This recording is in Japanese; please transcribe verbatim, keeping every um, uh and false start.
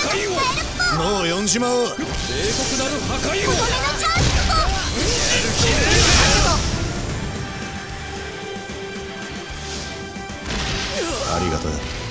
壊をもう呼んじまおう。 冷酷なる破壊をありがとう。